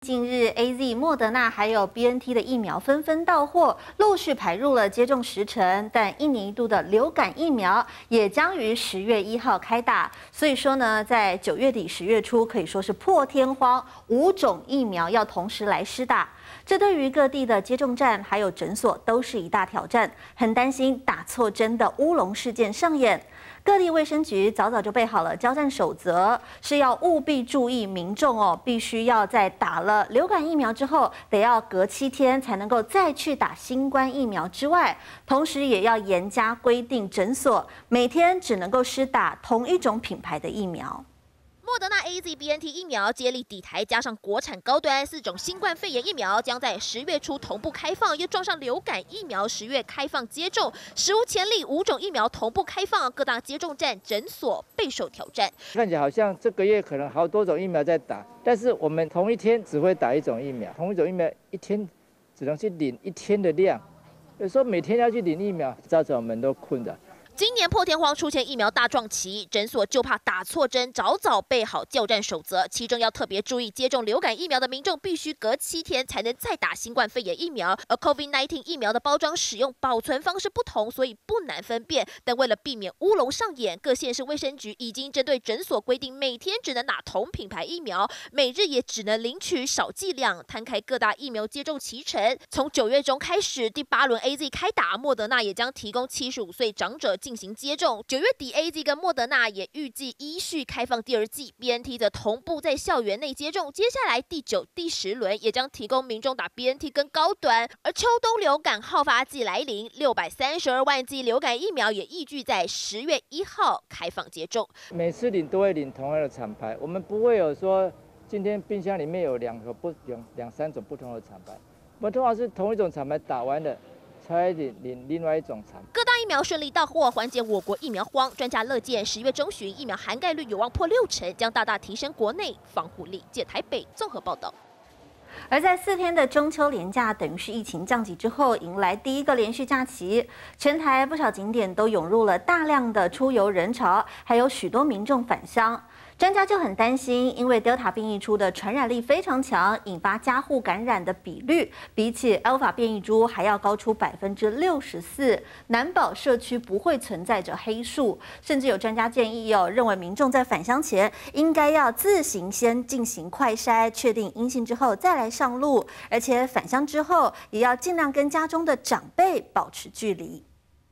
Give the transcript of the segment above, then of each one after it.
近日 ，AZ、莫德纳还有 BNT 的疫苗纷纷到货，陆续排入了接种时程。但一年一度的流感疫苗也将于10月1号开打。所以说呢，在9月底10月初可以说是破天荒，5种疫苗要同时来施打。这对于各地的接种站还有诊所都是一大挑战，很担心打错针的乌龙事件上演。各地卫生局早早就备好了交战守则，是要务必注意民众必须要在打了流感疫苗之后，得要隔7天才能够再去打新冠疫苗之外，同时也要严加规定诊所每天只能够施打同一种品牌的疫苗。 莫德纳、AZ、BNT 疫苗接力抵台，加上国产高端4种新冠肺炎疫苗，将在10月初同步开放，又撞上流感疫苗10月开放接种，史无前例，5种疫苗同步开放，各大接种站、诊所备受挑战。 看起来好像这个月可能好多种疫苗在打，但是我们同一天只会打一种疫苗，同一种疫苗一天只能去领1天的量，有时候每天要去领疫苗，造成我们都困扰。 今年破天荒出现疫苗大撞期，诊所就怕打错针，早备好教战守则，其中要特别注意，接种流感疫苗的民众必须隔7天才能再打新冠肺炎疫苗，而 COVID-19 疫苗的包装使用保存方式不同，所以不难分辨。但为了避免乌龙上演，各县市卫生局已经针对诊所规定，每天只能打同品牌疫苗，每日也只能领取少剂量，摊开各大疫苗接种期程。从9月中开始，第8轮 AZ 开打，莫德纳也将提供75岁长者进行接种。9月底 ，AZ 跟莫德纳也预计依序开放第2剂 ，BNT 则同步在校园内接种。接下来第9、第10轮也将提供民众打 BNT 跟高端。而秋冬流感好发季来临，632万剂流感疫苗也预计在10月1号开放接种。 每次领都会领同样的厂牌，我们不会有说今天冰箱里面有2三种不同的厂牌，我们通常是同一种厂牌打完了。才领另外一种产品。 各大疫苗顺利到货，缓解我国疫苗荒。专家乐见10月中旬疫苗涵盖率有望破60%，将大大提升国内防护力。记者台北综合报道。 而在4天的中秋连假，等于是疫情降级之后迎来第一个连续假期，全台不少景点都涌入了大量的出游人潮，还有许多民众返乡。专家就很担心，因为 Delta 变异株的传染力非常强，引发家户感染的比率比起 Alpha 变异株还要高出64%，难保社区不会存在着黑数。甚至有专家建议认为民众在返乡前应该要自行先进行快筛，确定阴性之后再来上路，而且返乡之后也要尽量跟家中的长辈保持距离。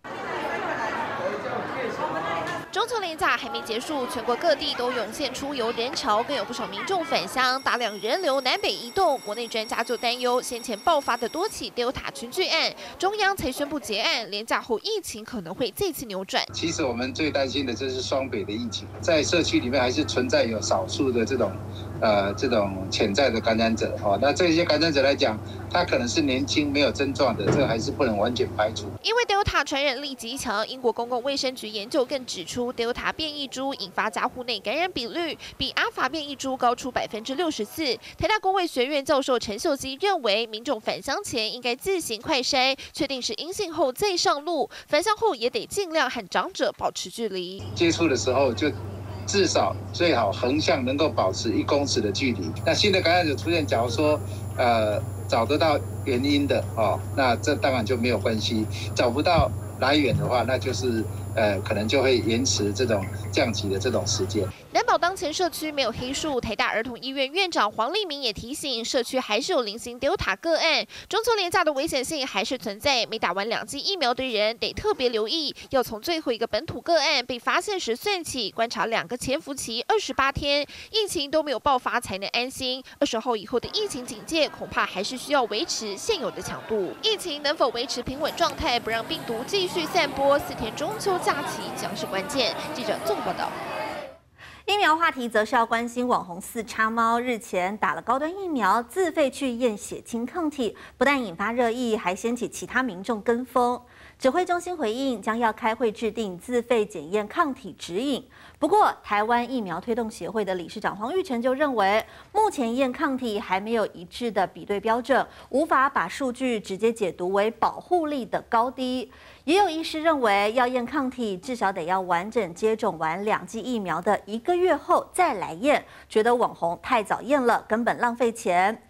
中秋连假还没结束，全国各地都涌现出游人潮，更有不少民众返乡，大量人流南北移动。国内专家就担忧，先前爆发的多起 Delta 群聚案，中央才宣布结案，连假后疫情可能会再次扭转。 其实我们最担心的就是双北的疫情，在社区里面还是存在有少数的这种潜在的感染者那这些感染者来讲，他可能是年轻没有症状的，这还是不能完全排除。 因为 Delta 传染力极强，英国公共卫生局研究更指出，Delta 变异株引发家户内感染比率比阿法变异株高出64%。台大公卫学院教授陈秀基认为，民众返乡前应该自行快筛，确定是阴性后再上路。返乡后也得尽量和长者保持距离。 接触的时候就至少最好横向能够保持1公尺的距离。那新的感染者出现，假如说找得到原因的那这当然就没有关系；找不到来源的话，那就是可能就会延迟这种降级的这种时间。 难保当前社区没有黑数，台大儿童医院院长黄立明也提醒，社区还是有零星 Delta 个案，中秋连假的危险性还是存在。没打完2剂疫苗的人得特别留意，要从最后一个本土个案被发现时算起，观察2个潜伏期28天，疫情都没有爆发才能安心。20号以后的疫情警戒恐怕还是需要维持现有的强度。疫情能否维持平稳状态，不让病毒继续散播，4天中秋假期将是关键。记者综合报道。 疫苗话题则是要关心网红4叉猫日前打了高端疫苗，自费去验血清抗体，不但引发热议，还掀起其他民众跟风。指挥中心回应，将要开会制定自费检验抗体指引。不过，台湾疫苗推动协会的理事长黄玉成就认为，目前验抗体还没有一致的比对标准，无法把数据直接解读为保护力的高低。也有医师认为，要验抗体，至少得要完整接种完2剂疫苗的1个月后再来验，觉得网红太早验了，根本浪费钱。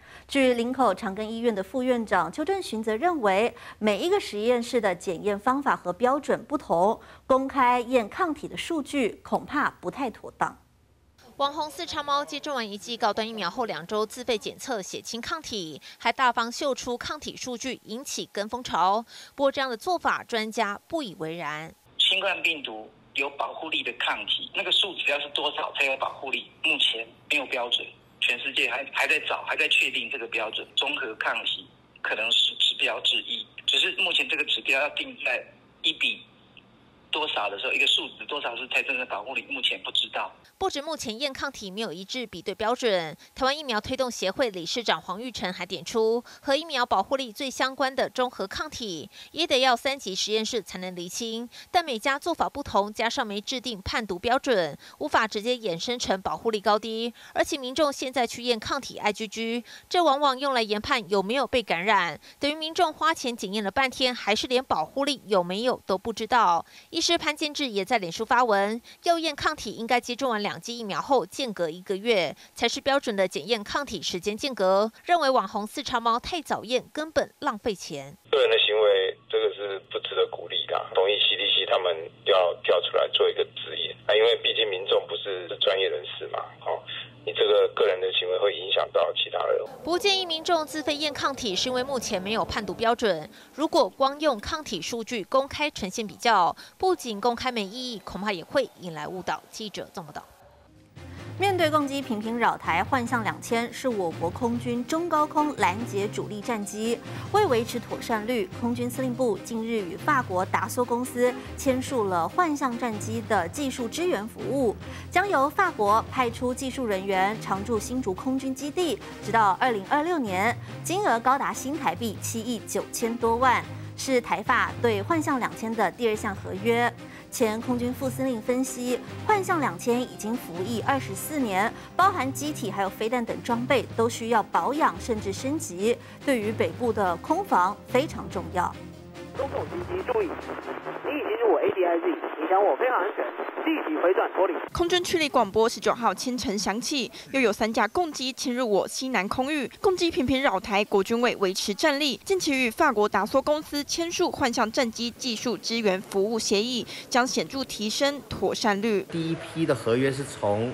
据林口长庚医院的副院长邱正寻则认为，每一个实验室的检验方法和标准不同，公开验抗体的数据恐怕不太妥当。 网红四叉猫接种完1剂高端疫苗后2周自费检测血清抗体，还大方秀出抗体数据，引起跟风潮。不过这样的做法，专家不以为然。 新冠病毒有保护力的抗体，那个数值要是多少才有保护力？目前没有标准，全世界还在找，还在确定这个标准。综合抗体可能是指标之一，只是目前这个指标要定在1比多少的时候，一个数值多少是才真正的保护力，目前不知道。 不止目前验抗体没有一致比对标准，台湾疫苗推动协会理事长黄玉成还点出，和疫苗保护力最相关的中和抗体，也得要3级实验室才能厘清。但每家做法不同，加上没制定判读标准，无法直接衍生成保护力高低。而且民众现在去验抗体 IgG， 这往往用来研判有没有被感染，等于民众花钱检验了半天，还是连保护力有没有都不知道。医师潘建志也在脸书发文，要验抗体应该接种完2剂疫苗后间隔1个月，才是标准的检验抗体时间间隔。认为网红四叉猫太早验，根本浪费钱。 个人的行为，这个是不值得鼓励的。同意 CDC 他们要跳出来做一个质疑因为毕竟民众不是专业人士嘛，你这个个人的行为会影响到其他人。 不建议民众自费验抗体，是因为目前没有判读标准。如果光用抗体数据公开呈现比较，不仅公开没意义，恐怕也会引来误导。记者郑报道。 面对共机频频扰台，幻象2000是我国空军中高空拦截主力战机。为维持妥善率，空军司令部近日与法国达索公司签署了幻象战机的技术支援服务，将由法国派出技术人员常驻新竹空军基地，直到2026年，金额高达新台币7亿9千多万，是台法对幻象2000的第2项合约。前空军副司令分析，幻象2000已经服役24年，包含机体还有飞弹等装备都需要保养甚至升级，对于北部的空防非常重要。 中共击击注意，你已经入我 ADIZ， 影响我飞行安全，立即回转脱离。 空军驱力广播19号清晨响起，又有3架共机侵入我西南空域，共机频频扰台，国军为维持战力，近期与法国达索公司签署幻象战机技术支援服务协议，将显著提升妥善率。 第一批的合约是从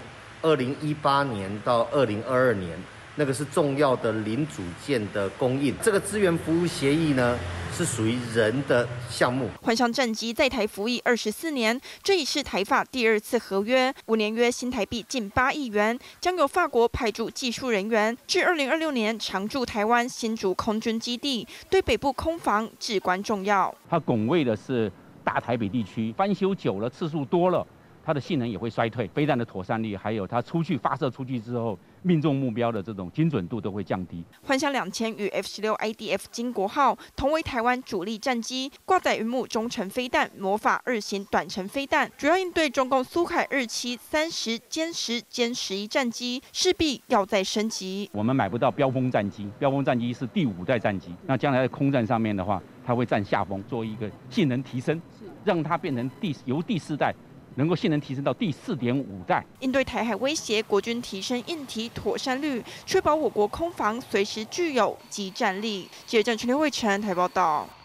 2018年到2022年。那个是重要的零组件的供应，这个资源服务协议呢是属于人的项目。 幻象战机在台服役24年，这已是台法第2次合约，5年约新台币近8亿元，将由法国派驻技术人员，至2026年常驻台湾新竹空军基地，对北部空防至关重要。 它拱卫的是大台北地区，翻修久了，次数多了。它的性能也会衰退，飞弹的妥善率，还有它发射出去之后命中目标的这种精准度都会降低。 幻象2000与 F16IDF 经国号同为台湾主力战机，挂载云母中程飞弹、魔法2型短程飞弹，主要应对中共苏海27、30、歼10、歼11战机，势必要再升级。 我们买不到标风战机，标风战机是第5代战机，那将来在空战上面的话，它会占下风，做一个性能提升，让它变成由第4代。能够性能提升到第4.5代。 应对台海威胁，国军提升硬体妥善率，确保我国空防随时具有即战力。记者郑全刘慧成台报道。